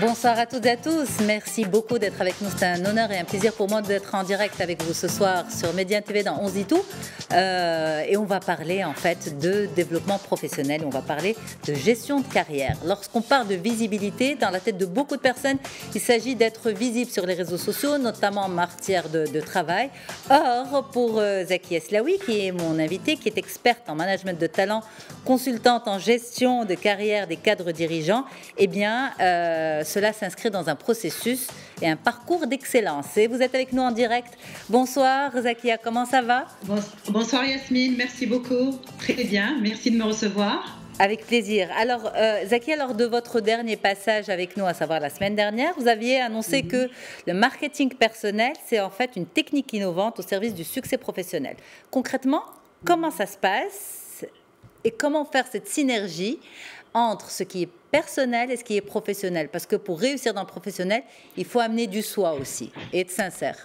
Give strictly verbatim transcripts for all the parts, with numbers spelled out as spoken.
Bonsoir à toutes et à tous. Merci beaucoup d'être avec nous. C'est un honneur et un plaisir pour moi d'être en direct avec vous ce soir sur Média T V dans On se dit tout. Euh, et on va parler en fait de développement professionnel. On va parler de gestion de carrière. Lorsqu'on parle de visibilité, dans la tête de beaucoup de personnes, il s'agit d'être visible sur les réseaux sociaux, notamment en matière de, de travail. Or, pour euh, Zakia Slaoui, qui est mon invitée, qui est experte en management de talent, consultante en gestion de carrière des cadres dirigeants, eh bien, euh, cela s'inscrit dans un processus et un parcours d'excellence. Et vous êtes avec nous en direct. Bonsoir Zakia, comment ça va? Bonsoir Yasmine, merci beaucoup. Très bien, merci de me recevoir. Avec plaisir. Alors, euh, Zakia, lors de votre dernier passage avec nous, à savoir la semaine dernière, vous aviez annoncé mmh. que le marketing personnel, c'est en fait une technique innovante au service du succès professionnel. Concrètement, comment ça se passe et comment faire cette synergie entre ce qui est personnel et ce qui est professionnel? Parce que pour réussir dans le professionnel, il faut amener du soi aussi et être sincère.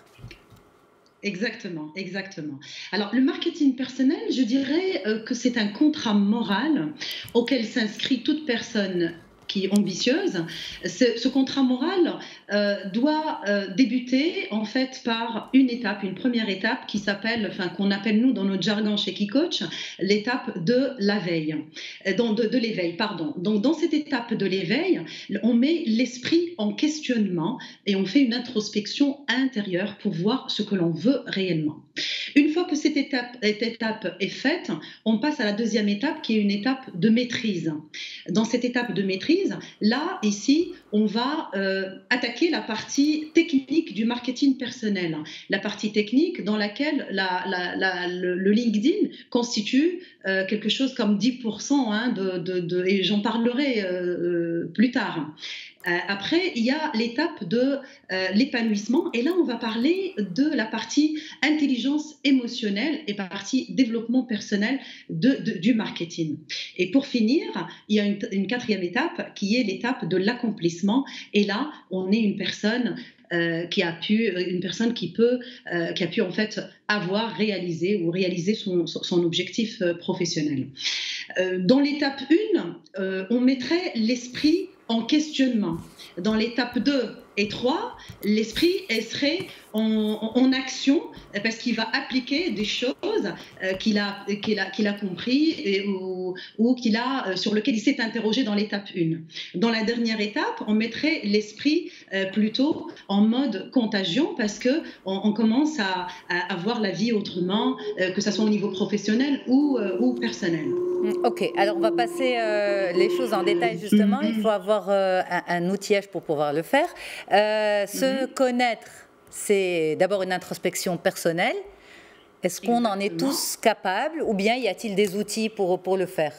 Exactement, exactement. Alors, le marketing personnel, je dirais euh, que c'est un contrat moral auquel s'inscrit toute personne qui est ambitieuse. Ce, ce contrat moral euh, doit euh, débuter en fait par une étape, une première étape qui s'appelle, enfin qu'on appelle nous dans notre jargon chez Keycoach, l'étape de la veille, dans, de, de l'éveil, pardon. Donc dans cette étape de l'éveil, on met l'esprit en questionnement et on fait une introspection intérieure pour voir ce que l'on veut réellement. Une fois que cette étape, cette étape est faite, on passe à la deuxième étape qui est une étape de maîtrise. Dans cette étape de maîtrise, là, ici, on va euh, attaquer la partie technique du marketing personnel. La partie technique dans laquelle la, la, la, le, le LinkedIn constitue euh, quelque chose comme dix pour cent, hein, de, de, de, et j'en parlerai euh, plus tard. Euh, après, il y a l'étape de euh, l'épanouissement et là, on va parler de la partie intelligence émotionnelle et partie développement personnel de, de, du marketing. Et pour finir, il y a une, une quatrième étape qui est l'étape de l'accomplissement et là, on est une personne Euh, qui a pu, une personne qui peut, euh, qui a pu en fait avoir réalisé ou réaliser son, son objectif euh, professionnel. Euh, dans l'étape un, euh, on mettrait l'esprit en questionnement. Dans l'étape deux et trois, l'esprit serait en, en action parce qu'il va appliquer des choses euh, qu'il a, qu'il a, qu'il a compris et, ou, ou qu'il a, sur lesquelles il s'est interrogé dans l'étape un. Dans la dernière étape, on mettrait l'esprit euh, plutôt en mode contagion parce qu'on on commence à, à, à voir la vie autrement, euh, que ce soit au niveau professionnel ou, euh, ou personnel. Ok, alors on va passer euh, les choses en détail justement. Il faut avoir euh, un, un outillage pour pouvoir le faire. Euh, se mm-hmm. connaître, c'est d'abord une introspection personnelle. Est-ce qu'on Exactement. en est tous capables ou bien y a-t-il des outils pour, pour le faire?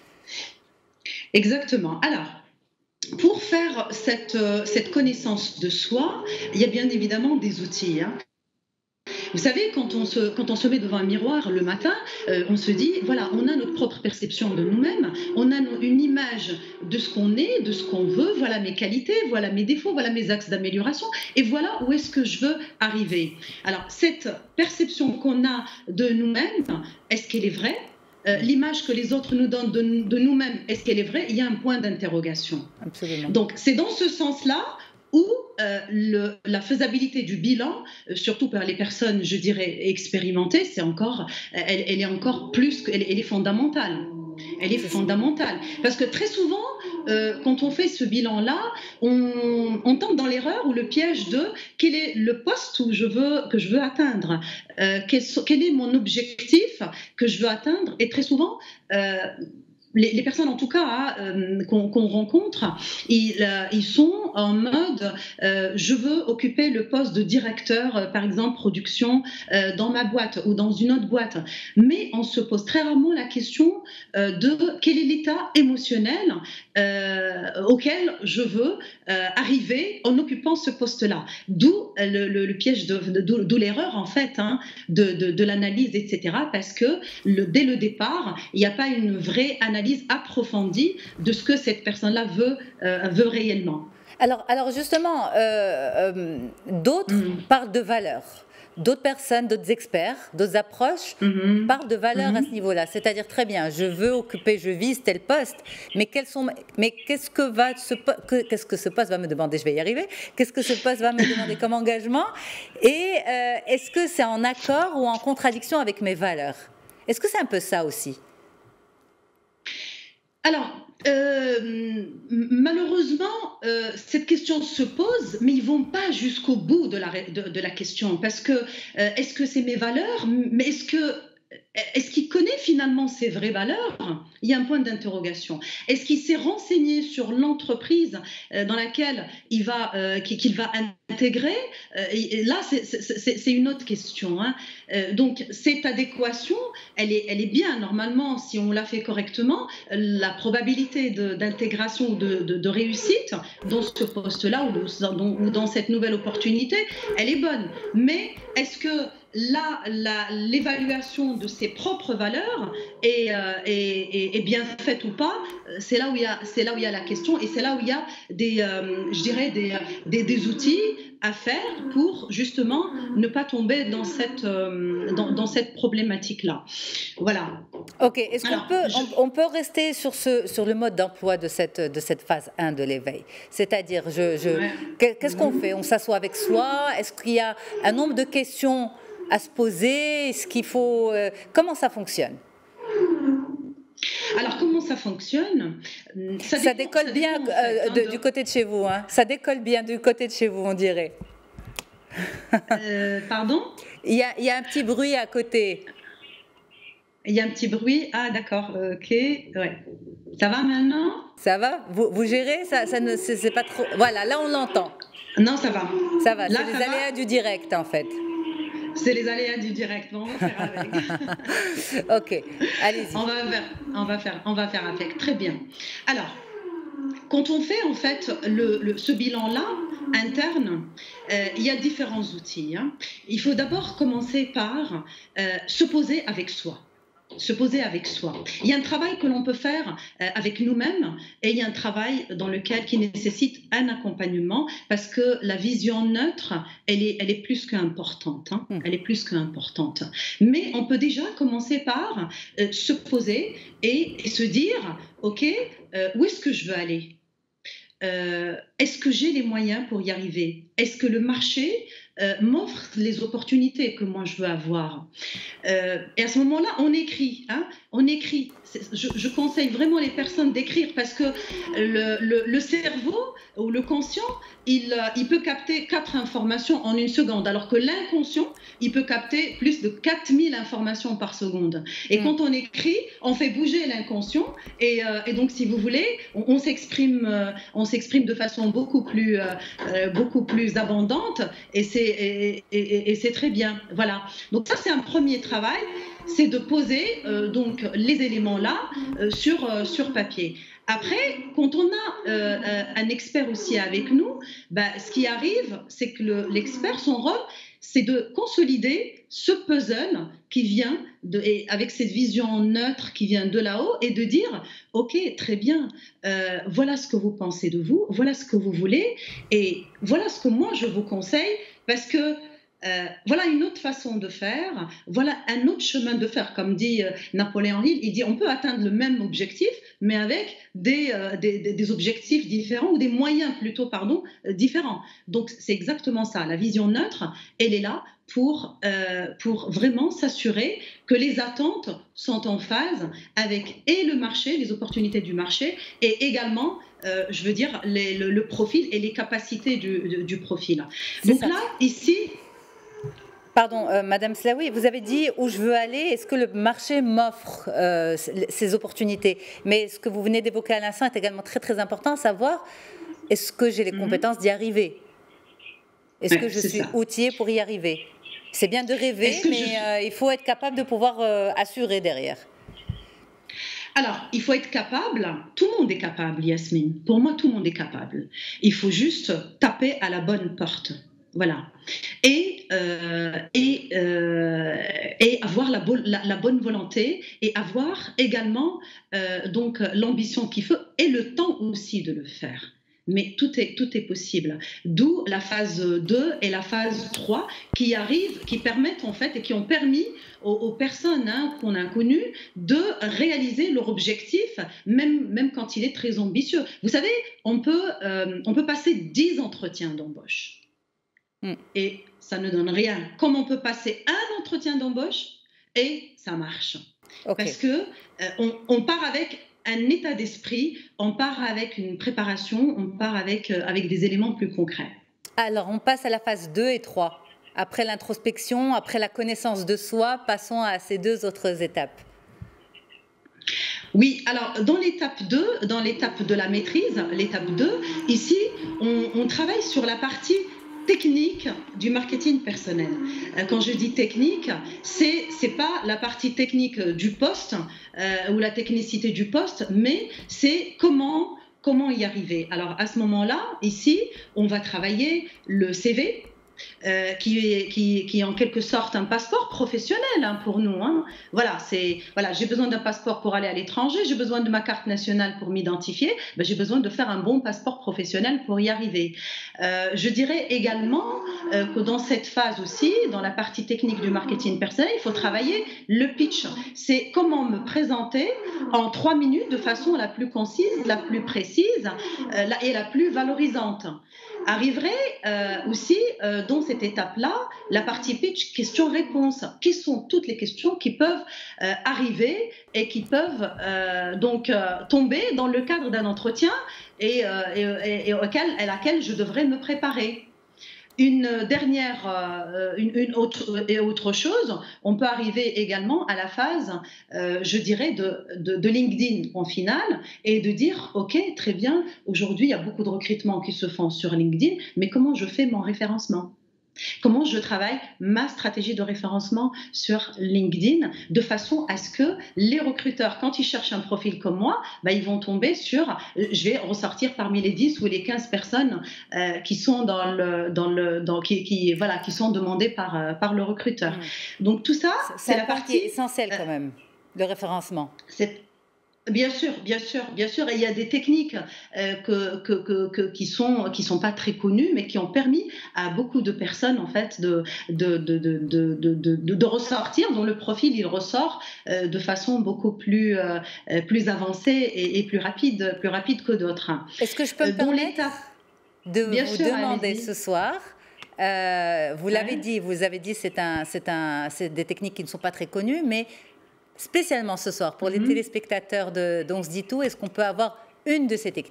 Exactement. Alors, pour faire cette, euh, cette connaissance de soi, il y a bien évidemment des outils, hein. Vous savez, quand on, se, quand on se met devant un miroir le matin, euh, on se dit, voilà, on a notre propre perception de nous-mêmes, on a une image de ce qu'on est, de ce qu'on veut, voilà mes qualités, voilà mes défauts, voilà mes axes d'amélioration, et voilà où est-ce que je veux arriver. Alors, cette perception qu'on a de nous-mêmes, est-ce qu'elle est vraie ? Euh, l'image que les autres nous donnent de, de nous-mêmes, est-ce qu'elle est vraie? Il y a un point d'interrogation. Absolument. Donc, c'est dans ce sens-là où euh, le, la faisabilité du bilan, euh, surtout par les personnes, je dirais, expérimentées, c'est encore, elle, elle est encore plus, elle, elle est fondamentale. Elle est fondamentale. Parce que très souvent, euh, quand on fait ce bilan-là, on, on tombe dans l'erreur ou le piège de quel est le poste où je veux, que je veux atteindre, euh, quel, quel est mon objectif que je veux atteindre. Et très souvent, euh, Les, les personnes en tout cas hein, euh, qu'on qu'on rencontre, ils, euh, ils sont en mode euh, je veux occuper le poste de directeur, euh, par exemple production euh, dans ma boîte ou dans une autre boîte, mais on se pose très rarement la question euh, de quel est l'état émotionnel euh, auquel je veux euh, arriver en occupant ce poste-là, d'où le, le, le piège de, de, d'où l'erreur en fait hein, de, de, de l'analyse, et cetera, parce que le, dès le départ il n'y a pas une vraie analyse approfondie de ce que cette personne-là veut, euh, veut réellement. Alors, alors justement, euh, euh, d'autres mmh. parlent de valeurs. d'autres personnes, d'autres experts, d'autres approches mm-hmm. parlent de valeurs mm-hmm. à ce niveau-là. C'est-à-dire, très bien, je veux occuper, je vise tel poste, mais, quels sont, mais qu'est-ce, que va ce, qu'est-ce que ce poste va me demander? Je vais y arriver. Qu'est-ce que ce poste va me demander comme engagement? Et euh, est-ce que c'est en accord ou en contradiction avec mes valeurs? Est-ce que c'est un peu ça aussi? Alors, euh, malheureusement, euh, cette question se pose, mais ils ne vont pas jusqu'au bout de la, de, de la question. Parce que, euh, est-ce que c'est mes valeurs? Mais est-ce que Est-ce qu'il connaît finalement ses vraies valeurs? Il y a un point d'interrogation. Est-ce qu'il s'est renseigné sur l'entreprise dans laquelle il va, euh, qu'il va intégrer? Et là, c'est une autre question. Hein. Donc, cette adéquation, elle est, elle est bien. Normalement, si on l'a fait correctement, la probabilité d'intégration ou de, de, de réussite dans ce poste-là ou, ou dans cette nouvelle opportunité, elle est bonne. Mais est-ce que là, l'évaluation de ses propres valeurs est, euh, est, est bien faite ou pas? C'est là où il y a, c'est là où il y a la question, et c'est là où il y a des, euh, je dirais des, des, des outils à faire pour justement ne pas tomber dans cette, euh, dans, dans cette problématique-là. Voilà. Ok. Est-ce qu'on peut, je... on, on peut rester sur, ce, sur le mode d'emploi de cette, de cette phase un de l'éveil? C'est-à-dire, je, je, ouais. qu'est-ce qu'on fait? On s'assoit avec soi? Est-ce qu'il y a un nombre de questions à se poser? Est-ce qu'il faut... Euh, comment ça fonctionne? Alors, comment ça fonctionne? Ça, ça dépend, décolle ça bien dépend, euh, fait, de, hein, de... du côté de chez vous. Hein. Ça décolle bien du côté de chez vous, on dirait. Euh, pardon? Il y a, il y a un petit bruit à côté. Il y a un petit bruit. Ah, d'accord. Ok. Ouais. Ça va maintenant? Ça va? Vous, vous gérez? Ça, ça ne, c'est pas trop... Voilà, là, on l'entend. Non, ça va. Ça va. C'est les aléas va du direct, en fait. C'est les aléas du direct, bon, on va faire avec. Ok, allez-y. On va faire, on va faire, on va faire avec. Très bien. Alors, quand on fait en fait le, le, ce bilan-là interne, euh, il y a différents outils. Hein. Il faut d'abord commencer par euh, se poser avec soi. Se poser avec soi. Il y a un travail que l'on peut faire euh, avec nous-mêmes, et il y a un travail dans lequel qui nécessite un accompagnement, parce que la vision neutre, elle est, elle est plus qu'importante. Hein. Elle est plus qu'importante. Mais on peut déjà commencer par euh, se poser et, et se dire, ok, euh, où est-ce que je veux aller? Euh, est-ce que j'ai les moyens pour y arriver? Est-ce que le marché euh, m'offre les opportunités que moi je veux avoir? euh, Et à ce moment-là, on écrit. Hein, on écrit. Je, je conseille vraiment les personnes d'écrire, parce que le, le, le cerveau ou le conscient, il, il peut capter quatre informations en une seconde, alors que l'inconscient, il peut capter plus de quatre mille informations par seconde. Et mmh. quand on écrit, on fait bouger l'inconscient, et, euh, et donc, si vous voulez, on, on s'exprime, euh, on s'exprime de façon beaucoup plus, euh, beaucoup plus abondante, et c'est, et, et, et c'est très bien. Voilà. Donc ça, c'est un premier travail, c'est de poser euh, donc les éléments là euh, sur, euh, sur papier. Après, quand on a euh, un expert aussi avec nous, bah, ce qui arrive, c'est que le, l'expert, son rôle, c'est de consolider ce puzzle qui vient, de, et avec cette vision neutre qui vient de là-haut, et de dire, ok, très bien, euh, voilà ce que vous pensez de vous, voilà ce que vous voulez, et voilà ce que moi je vous conseille, parce que Euh, voilà une autre façon de faire, voilà un autre chemin de faire. Comme dit euh, Napoléon Hill, il dit on peut atteindre le même objectif, mais avec des, euh, des, des objectifs différents, ou des moyens plutôt, pardon, euh, différents. Donc c'est exactement ça, la vision neutre, elle est là pour, euh, pour vraiment s'assurer que les attentes sont en phase avec et le marché, les opportunités du marché, et également Euh, je veux dire, les, le, le profil et les capacités du, du, du profil. Donc ça. Là, ici... Pardon, euh, Madame Slaoui, vous avez dit où je veux aller. Est-ce que le marché m'offre euh, ces opportunités? Mais ce que vous venez d'évoquer à l'instant est également très très important, à savoir, est-ce que j'ai les compétences d'y arriver? Est-ce ouais, que je suis ça. outillée pour y arriver? C'est bien de rêver, mais je... euh, il faut être capable de pouvoir euh, assurer derrière. Alors, il faut être capable, tout le monde est capable, Yasmine. Pour moi, tout le monde est capable. Il faut juste taper à la bonne porte. Voilà. Et, euh, et, euh, et avoir la, bo- la, la bonne volonté, et avoir également euh, donc l'ambition qu'il faut, et le temps aussi de le faire. Mais tout est, tout est possible. D'où la phase deux et la phase trois qui arrivent, qui permettent en fait et qui ont permis aux, aux personnes hein, qu'on a connues de réaliser leur objectif, même, même quand il est très ambitieux. Vous savez, on peut, euh, on peut passer dix entretiens d'embauche mm. et ça ne donne rien. Comme on peut passer un entretien d'embauche et ça marche. Okay. Parce qu'on euh, on part avec un état d'esprit, on part avec une préparation, on part avec, euh, avec des éléments plus concrets. Alors, on passe à la phase deux et trois. Après l'introspection, après la connaissance de soi, passons à ces deux autres étapes. Oui, alors dans l'étape deux, dans l'étape de la maîtrise, l'étape deux, ici, on, on travaille sur la partie technique du marketing personnel. Quand je dis technique, c'est c'est pas la partie technique du poste euh, ou la technicité du poste, mais c'est comment comment y arriver. Alors à ce moment-là, ici, on va travailler le C V. Euh, qui, est, qui, qui est en quelque sorte un passeport professionnel hein, pour nous. Hein. Voilà, c'est, voilà, j'ai besoin d'un passeport pour aller à l'étranger, j'ai besoin de ma carte nationale pour m'identifier, ben, j'ai besoin de faire un bon passeport professionnel pour y arriver. Euh, je dirais également euh, que dans cette phase aussi, dans la partie technique du marketing personnel, il faut travailler le pitch. C'est comment me présenter en trois minutes de façon la plus concise, la plus précise euh, la, et la plus valorisante. Arriverait euh, aussi euh, dans cette étape-là la partie pitch, questions-réponses. Quelles sont toutes les questions qui peuvent euh, arriver et qui peuvent euh, donc euh, tomber dans le cadre d'un entretien et, euh, et, et, et auquel, à laquelle je devrais me préparer. Une dernière, euh, une, une autre et autre chose, on peut arriver également à la phase, euh, je dirais, de, de, de LinkedIn en finale et de dire, ok, très bien, aujourd'hui il y a beaucoup de recrutements qui se font sur LinkedIn, mais comment je fais mon référencement ? Comment je travaille ma stratégie de référencement sur LinkedIn de façon à ce que les recruteurs, quand ils cherchent un profil comme moi, bah, ils vont tomber sur, je vais ressortir parmi les dix ou les quinze personnes euh, qui sont dans le, dans le, dans, qui, qui, voilà, qui sont demandées par, euh, par le recruteur. Mmh. Donc tout ça, c'est, c'est la partie essentielle quand même, le référencement. C'est Bien sûr, bien sûr, bien sûr. Et il y a des techniques euh, que, que, que, que, qui sont qui sont pas très connues, mais qui ont permis à beaucoup de personnes en fait de de de de de de, de, de ressortir, dont le profil il ressort euh, de façon beaucoup plus euh, plus avancée et, et plus rapide, plus rapide que d'autres. Est-ce que je peux me permettre de bien vous sûr, demander allez-y. Ce soir? Euh, vous ouais. l'avez dit, vous avez dit c'est un c'est un c'est des techniques qui ne sont pas très connues, mais spécialement ce soir, pour mm-hmm. les téléspectateurs de d'On se dit tout, est-ce qu'on peut avoir une de ces techniques ?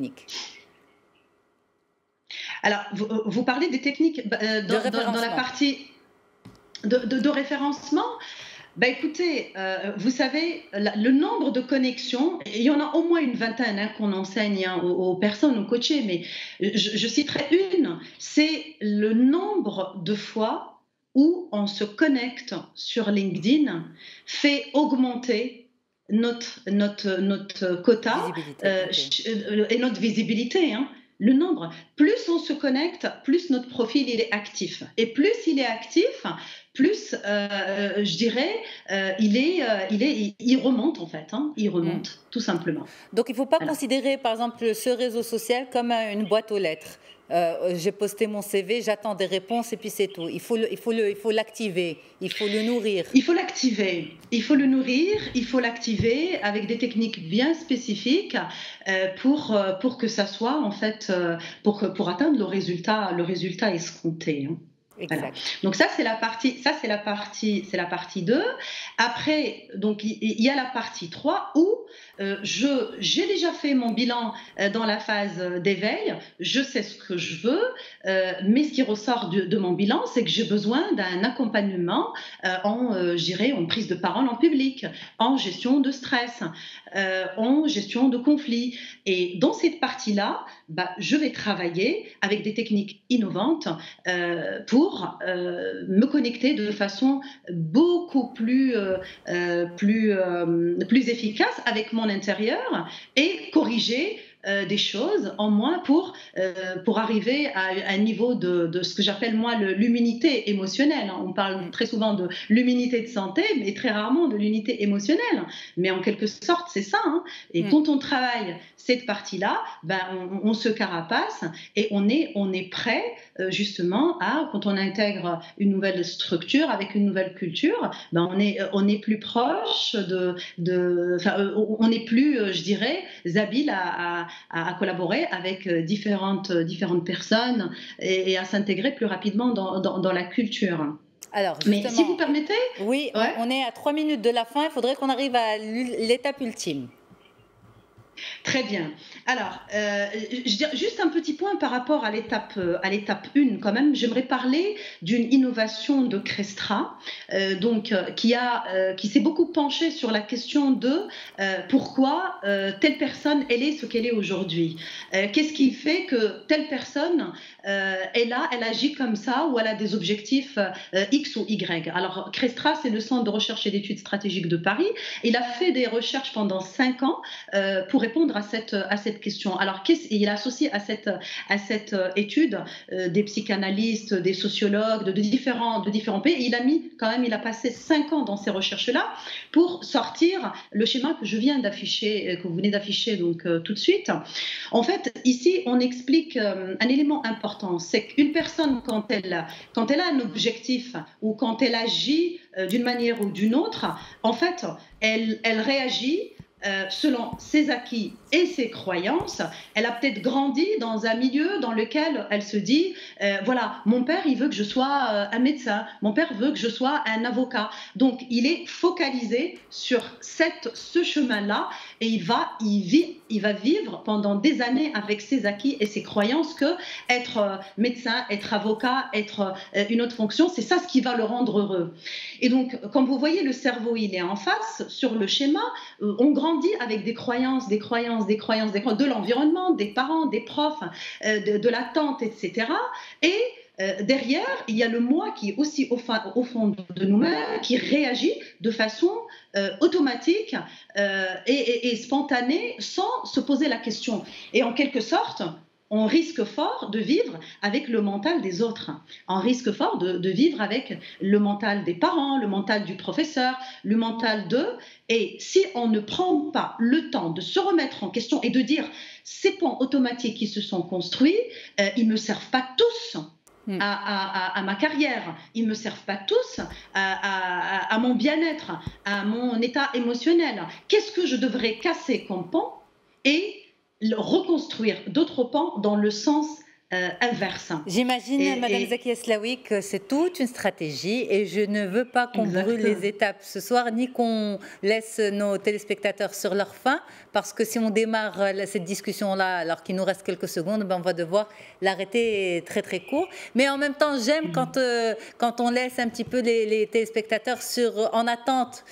Alors, vous, vous parlez des techniques euh, dans, de dans, dans la partie de, de, de référencement. Ben écoutez, euh, vous savez, la, le nombre de connexions, il y en a au moins une vingtaine hein, qu'on enseigne hein, aux, aux personnes, aux coachés, mais je, je citerai une, c'est le nombre de fois où on se connecte sur LinkedIn fait augmenter notre, notre, notre quota euh, okay. et notre visibilité. Hein. Le nombre, plus on se connecte, plus notre profil il est actif. Et plus il est actif, plus, euh, je dirais, euh, il, est, euh, il, est, il, il remonte en fait. Hein. Il remonte, mmh. tout simplement. Donc il ne faut pas voilà. considérer, par exemple, ce réseau social comme une boîte aux lettres. Euh, j'ai posté mon C V, j'attends des réponses et puis c'est tout. Il faut, le, il faut, le, il faut l'activer, il faut le nourrir. Il faut l'activer, il faut le nourrir, il faut l'activer avec des techniques bien spécifiques euh, pour, euh, pour que ça soit en fait, euh, pour, pour atteindre le résultat, le résultat escompté. Hein. Voilà. Donc ça c'est la partie, ça c'est la partie, c'est la partie deux. Après, donc il y, y a la partie trois où euh, je j'ai déjà fait mon bilan euh, dans la phase d'éveil. Je sais ce que je veux, euh, mais ce qui ressort de, de mon bilan, c'est que j'ai besoin d'un accompagnement euh, en, euh, je dirais, en prise de parole en public, en gestion de stress, euh, en gestion de conflits. Et dans cette partie-là, bah, je vais travailler avec des techniques innovantes euh, pour Pour, euh, me connecter de façon beaucoup plus, euh, euh, plus, euh, plus efficace avec mon intérieur et corriger euh, des choses en moins pour, euh, pour arriver à, à un niveau de, de ce que j'appelle moi l'humilité émotionnelle. On parle très souvent de l'humilité de santé, mais très rarement de l'unité émotionnelle. Mais en quelque sorte, c'est ça. Hein. Et mmh. quand on travaille cette partie-là, ben, on, on se carapace et on est, on est prêt euh, justement à, quand on intègre une nouvelle structure avec une nouvelle culture, ben, on, est, on est plus proche de... de enfin, on est plus, je dirais, habile à, à, à collaborer avec différentes, différentes personnes et, et à s'intégrer plus rapidement dans, dans, dans la culture. Alors, mais si vous permettez... Oui, ouais. on est à trois minutes de la fin, il faudrait qu'on arrive à l'étape ultime. Très bien. Alors, euh, je dirais juste un petit point par rapport à l'étape à l'étape un quand même. J'aimerais parler d'une innovation de Crestra, euh, donc euh, qui a euh, qui s'est beaucoup penchée sur la question de euh, pourquoi euh, telle personne elle est ce qu'elle est aujourd'hui. Euh, Qu'est-ce qui fait que telle personne euh, est là, elle agit comme ça ou elle a des objectifs euh, X ou Y. Alors, Crestra, c'est le Centre de recherche et d'études stratégiques de Paris. Il a fait des recherches pendant cinq ans euh, pour répondre à cette, à cette question. Alors, il a associé à cette, à cette étude euh, des psychanalystes, des sociologues de, de, différents, de différents pays. Il a mis quand même, il a passé cinq ans dans ces recherches-là pour sortir le schéma que je viens d'afficher, que vous venez d'afficher donc euh, tout de suite. En fait, ici, on explique euh, un élément important, c'est qu'une personne, quand elle, quand elle a un objectif ou quand elle agit euh, d'une manière ou d'une autre, en fait, elle, elle réagit Euh, selon ses acquis et ses croyances. Elle a peut-être grandi dans un milieu dans lequel elle se dit euh, voilà, mon père il veut que je sois euh, un médecin, mon père veut que je sois un avocat. Donc il est focalisé sur cette, ce chemin-là et il va, il, vit, il va vivre pendant des années avec ses acquis et ses croyances que être euh, médecin, être avocat, être euh, une autre fonction, c'est ça ce qui va le rendre heureux. Et donc, comme vous voyez, le cerveau il est en face sur le schéma, euh, on grandit avec des croyances, des croyances, des croyances, des croyances de l'environnement, des parents, des profs, euh, de, de la tante, et cetera. Et euh, derrière, il y a le moi qui est aussi au, fin, au fond de nous-mêmes, qui réagit de façon euh, automatique euh, et, et, et spontanée sans se poser la question. Et en quelque sorte, on risque fort de vivre avec le mental des autres. On risque fort de, de vivre avec le mental des parents, le mental du professeur, le mental d'eux. Et si on ne prend pas le temps de se remettre en question et de dire ces ponts automatiques qui se sont construits, euh, ils ne me servent pas tous à, à, à, à ma carrière, ils ne me servent pas tous à, à, à mon bien-être, à mon état émotionnel. Qu'est-ce que je devrais casser comme pont et reconstruire d'autres pans dans le sens euh, inverse. J'imagine, Madame Zakia Eslaoui, que c'est toute une stratégie et je ne veux pas qu'on brûle les étapes ce soir, ni qu'on laisse nos téléspectateurs sur leur faim, parce que si on démarre cette discussion-là alors qu'il nous reste quelques secondes, ben on va devoir l'arrêter très très court. Mais en même temps, j'aime mmh. quand, euh, quand on laisse un petit peu les, les téléspectateurs sur, en attente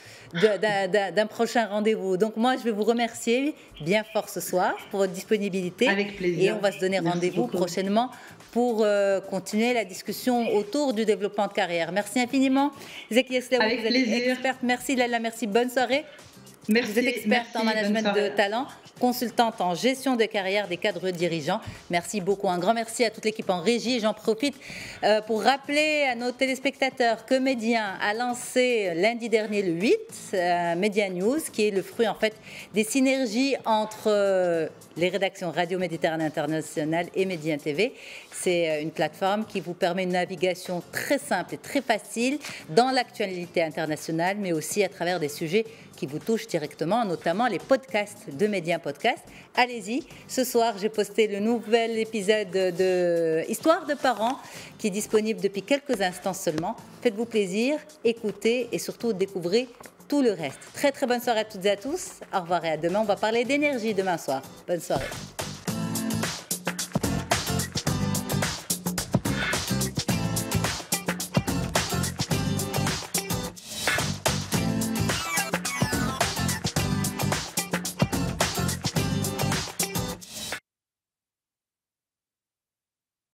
d'un prochain rendez-vous. Donc moi, je vais vous remercier bien fort ce soir pour votre disponibilité. Avec plaisir. Et on va se donner rendez-vous prochainement pour euh, continuer la discussion autour du développement de carrière. Merci infiniment. Zakia Eslaoui, Avec vous êtes plaisir. experte. Merci Lalla, merci. Bonne soirée. Merci, vous êtes experte merci, en management de talent, consultante en gestion de carrière des cadres dirigeants. Merci beaucoup. Un grand merci à toute l'équipe en régie. J'en profite euh, pour rappeler à nos téléspectateurs que Média a lancé lundi dernier le huit, euh, Média News, qui est le fruit en fait des synergies entre euh, les rédactions Radio Méditerranée Internationale et Média T V. C'est euh, une plateforme qui vous permet une navigation très simple et très facile dans l'actualité internationale, mais aussi à travers des sujets qui vous touchent directement, notamment les podcasts de Média Podcast. Allez-y, ce soir, j'ai posté le nouvel épisode de Histoire de parents qui est disponible depuis quelques instants seulement. Faites-vous plaisir, écoutez et surtout découvrez tout le reste. Très très bonne soirée à toutes et à tous. Au revoir et à demain. On va parler d'énergie demain soir. Bonne soirée.